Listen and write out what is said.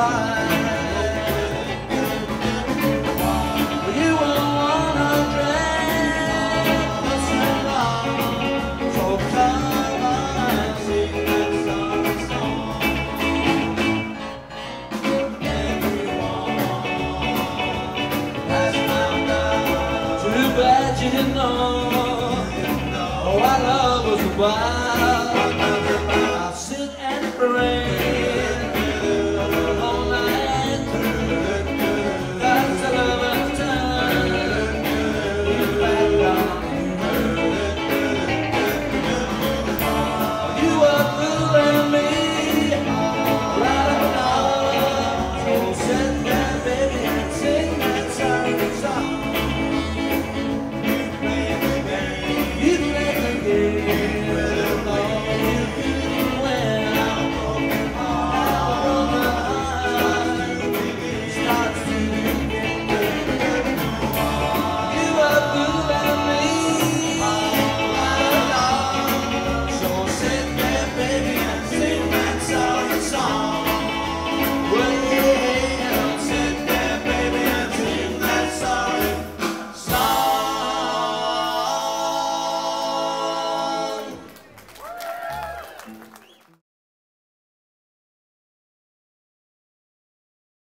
You were 100, so come and sing that song. Everyone has found out. Too bad you didn't know. Oh, our love was wild.